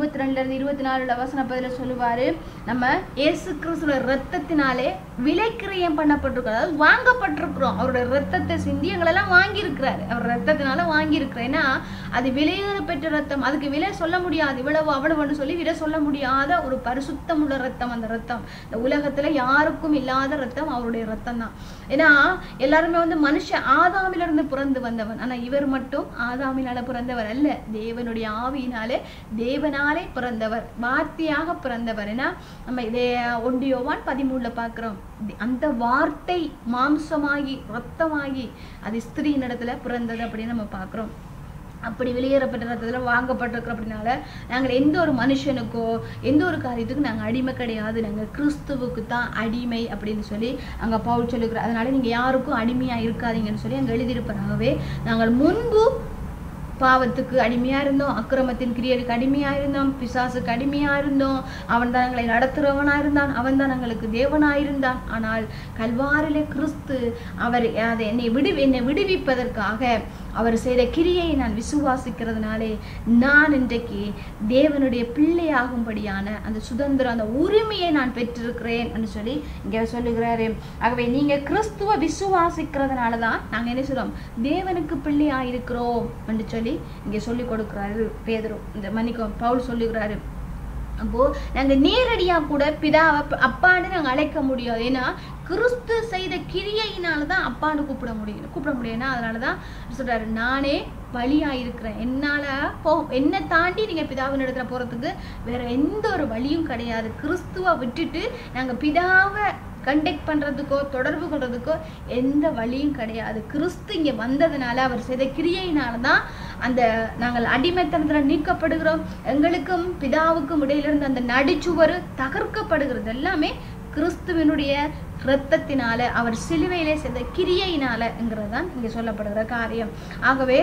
22-24 சொல்லுவாரு, நம்ம இயேசு கிறிஸ்துவோட இரத்தத்தினாலே விலைக்கிரயம் பண்ணப்பட்டிருக்கிறோம், அதாவது வாங்கப்பட்டிருக்கிறோம். அவருடைய இரத்தத்தை சிந்தி எங்களெல்லாம் வாங்கி இருக்கிறாரு, அவர் இரத்தத்தினால வாங்கி இருக்கிறேன். ஏன்னா அது விலையேற பெற்ற ரத்தம், அதுக்கு விலை சொல்ல முடியாது, இவ்வளவு அவ்வளவுன்னு சொல்லி விலை சொல்ல முடியாத ஒரு பரிசுத்தம் உள்ள ரத்தம். அந்த ரத்தம் இந்த உலகத்துல யாருக்கும் இல்லாத ரத்தம் அவருடைய ரத்தம் தான். ஏன்னா எல்லாருமே வந்து மனுஷன் ஆதாமிலிருந்து பிறந்து வந்தவன், ஆனா இவர் மட்டும் ஆதாமினால பிறந்தவர் அல்ல, தேவனுடைய ஆவியினாலே தேவனாலே பிறந்தவர், வார்த்தையாக பிறந்தவர். ஏன்னா நம்ம இதே 1 யோவான் 13 பார்க்கிறோம், அந்த வார்த்தை மாம்சமாகி ரத்தமாகி அது ஸ்திரீயின் இடத்துல பிறந்தது அப்படின்னு நம்ம பார்க்கிறோம். அப்படி வெளியேறப்பட்ட ரத்தத்துல வாங்கப்பட்டிருக்கிற அப்படின்னால நாங்கள் எந்த ஒரு மனுஷனுக்கோ எந்த ஒரு காரியத்துக்கும் நாங்கள் அடிமை கிடையாது, நாங்கள் கிறிஸ்துவுக்கு தான் அடிமை அப்படின்னு சொல்லி அங்க பவுல் சொல்லுகிறார். அதனால நீங்க யாருக்கும் அடிமையா இருக்காதீங்கன்னு சொல்லி அங்க எழுதியிருப்பதாகவே நாங்கள் முன்பு பாவத்துக்கு அடிமையா இருந்தோம், அக்கிரமத்தின் கிரியைக்கு அடிமையா இருந்தோம், பிசாசுக்கு அடிமையா இருந்தோம், அவன் தான் எங்களை நடத்துறவனா இருந்தான், அவன் தான் எங்களுக்கு தேவனாயிருந்தான். ஆனால் கல்வாரிலே கிறிஸ்து அவர் என்னை விடுவிப்பதற்காக அவர் செய்த கிரியை நான் விசுவாசிக்கிறதுனாலே நான் இன்றைக்கு தேவனுடைய பிள்ளையாகும்படியான அந்த சுதந்திரம், அந்த உரிமையை நான் பெற்றிருக்கிறேன் என்று சொல்லி இங்க சொல்லுகிறாரு. ஆகவே நீங்க கிறிஸ்துவ விசுவாசிக்கிறதுனாலதான் நாங்க என்ன சொல்றோம், தேவனுக்கு பிள்ளையாயிருக்கிறோம் என்று சொல்லி இங்க சொல்லி கொடுக்கிறாரு பேதுரு, இந்த மன்னிக்கும் பவுல் சொல்லுகிறாரு. அப்போ நாங்க நேரடியா கூட பிதாவை அப்பான்னு நாங்க அழைக்க முடியாது. ஏன்னா கிறிஸ்து செய்த கிரியையினாலதான் அப்பான்னு கூப்பிட முடியும்னா அதனாலதான் சொல்றாரு, நானே வழியா இருக்கிறேன், என்னால என்னை தாண்டி நீங்க பிதாவின் இடத்துல போறதுக்கு வேற எந்த ஒரு வழியும் கிடையாது. கிறிஸ்துவ விட்டுட்டு நாங்க பிதாவை கண்டெக்ட் பண்றதுக்கோ தொடர்பு கொள்றதுக்கோ எந்த வழியும் கிடையாது. கிறிஸ்து இங்க வந்ததுனால, அவர் செய்த கிரியையினாலதான் அந்த நாங்கள் அடிமைத்தனத்துல நீக்கப்படுகிறோம். எங்களுக்கும் பிதாவுக்கும் இடையிலிருந்து அந்த நடிச்சுவர் தகர்க்கப்படுகிறது எல்லாமே கிறிஸ்துவனுடைய இரத்தத்தினால, அவர் சிலுவையிலே செய்த கிரியையினாலங்கிறதுதான் இங்க சொல்லப்படுகிற காரியம். ஆகவே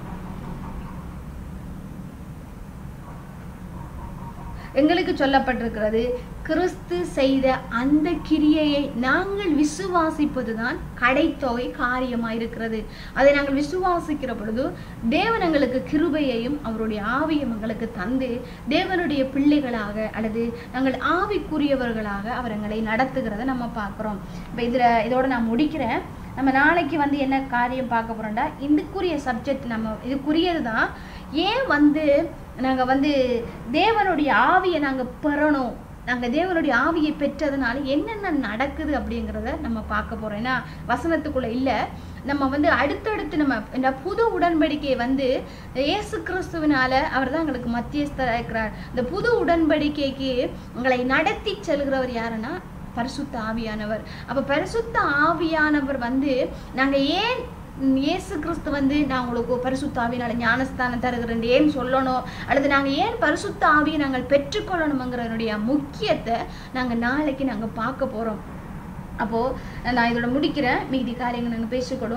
எங்களுக்கு சொல்லப்பட்டிருக்கிறது, கிறிஸ்து செய்த அந்த கிரியையை நாங்கள் விசுவாசிப்பதுதான் கடைத்தொகை காரியமாயிருக்கிறது. அதை நாங்கள் விசுவாசிக்கிற பொழுது தேவன் எங்களுக்கு கிருபையையும் அவருடைய ஆவியும் எங்களுக்கு தந்து தேவனுடைய பிள்ளைகளாக அல்லது நாங்கள் ஆவிக்குரியவர்களாக அவர் எங்களை நடத்துகிறத நம்ம பார்க்கிறோம். இப்ப இதோட நான் முடிக்கிறேன். நம்ம நாளைக்கு என்ன காரியம் பார்க்க போறோம்டா, இதுக்குரிய சப்ஜெக்ட் நம்ம இதுக்குரியதுதான். ஏன் நாங்க தேவனுடைய ஆவியை நாங்க பெறணும், நாங்க தேவனுடைய ஆவியை பெற்றதுனால என்னென்ன நடக்குது அப்படிங்கிறத நம்ம பார்க்க போறோம். ஏன்னா வசனத்துக்குள்ள இல்ல, நம்ம அடுத்தடுத்து நம்ம புது உடன்படிக்கையை இயேசு கிறிஸ்துவினால அவர் தான் எங்களுக்கு மத்தியஸ்தராக இருக்கிறார். இந்த புது உடன்படிக்கைக்கு எங்களை நடத்தி செல்கிறவர் யாருன்னா பரிசுத்த ஆவியானவர். அப்ப பரிசுத்த ஆவியானவர் நாங்க ஏன் இயேசு கிறிஸ்து நான் உங்களுக்கு பரிசுத்த ஆவியினால ஞானஸ்தானம் தருகிறேன் ஏன் சொல்லணும், அல்லது நாங்க ஏன் பரிசுத்த ஆவியை நாங்கள் பெற்றுக்கொள்ளணும்ங்கிறனுடைய முக்கியத்தை நாங்க நாளைக்கு நாங்க பார்க்க போறோம். அப்போ நான் இதோட முடிக்கிறேன். மீதி காரியங்கள் நாங்கள் பேசிக்கொள்ளும்.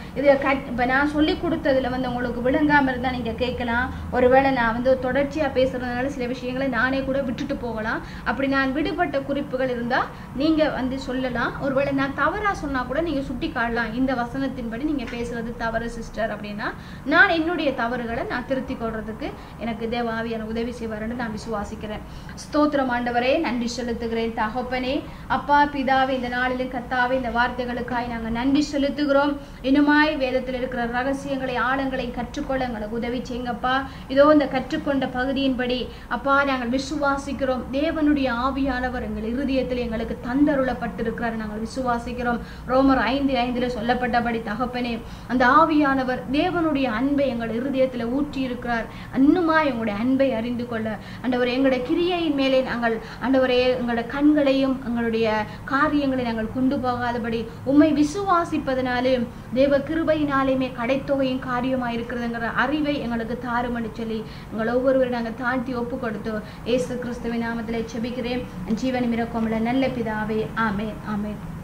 இப்போ நான் சொல்லி கொடுத்ததுல உங்களுக்கு விளங்காம இருந்தா நீங்க கேட்கலாம். ஒருவேளை நான் தொடர்ச்சியா பேசுறதுனால சில விஷயங்களை நானே கூட விட்டுட்டு போகலாம். அப்படி நான் விடுபட்ட குறிப்புகள் இருந்தா நீங்க சொல்லலாம். ஒருவேளை நான் தவறா சொன்னா கூட நீங்க சுட்டி காட்டலாம், இந்த வசனத்தின்படி நீங்க பேசுறது தவறு சிஸ்டர் அப்படின்னா நான் என்னுடைய தவறுகளை நான் திருத்தி கொள்றதுக்கு எனக்கு தேவாவி எனக்கு உதவி செய்வாருன்னு நான் விசுவாசிக்கிறேன். ஸ்தோத்திரம் ஆண்டவரே, நன்றி செலுத்துகிறேன். தகப்பனே, அப்பா, பிதாவே, இந்த நாளிலும் கர்த்தாவே இந்த வார்த்தைகளுக்காய் நாங்கள் நன்றி செலுத்துகிறோம். இன்னுமாய் வேதத்தில் இருக்கிற ரகசியங்களை ஆழங்களை கற்றுக்கொள்ள எங்களுக்கு உதவி செய்யுங்கப்பா. இதோ இந்த கற்றுக்கொண்ட பகுதியின்படி அப்பா நாங்கள் விசுவாசிக்கிறோம், தேவனுடைய ஆவியானவர் எங்கள் இருதயத்தில் எங்களுக்கு தந்தருளப்பட்டிருக்கிறார் நாங்கள் விசுவாசிக்கிறோம். ரோமர் 5:5 சொல்லப்பட்டபடி தகப்பனே, அந்த ஆவியானவர் தேவனுடைய அன்பை எங்கள் இருதயத்தில் ஊற்றி இருக்கிறார். இன்னுமாய் எங்களுடைய அன்பை அறிந்து கொள்ள ஆண்டவரே, எங்களுடைய கிரியையின் மேலே நாங்கள் ஆண்டவரே எங்களுடைய கண்களையும் எங்களுடைய காரியங்களை நாங்கள் கொண்டு போகாதபடி உம்மை விசுவாசிப்பதனாலும் தேவ கிருபையினாலுமே கடைத்தொகையும் காரியமாயிருக்கிறதுங்கிற அறிவை எங்களுக்கு தாருமென்று சொல்லி எங்கள் ஒவ்வொருவரும் நாங்கள் தாழ்த்தி ஒப்பு கொடுத்து இயேசு கிறிஸ்துவின் நாமத்திலே ஜெபிக்கிறேன். ஜீவன் இரக்கமுள்ள நல்ல பிதாவே, ஆமென், ஆமென்.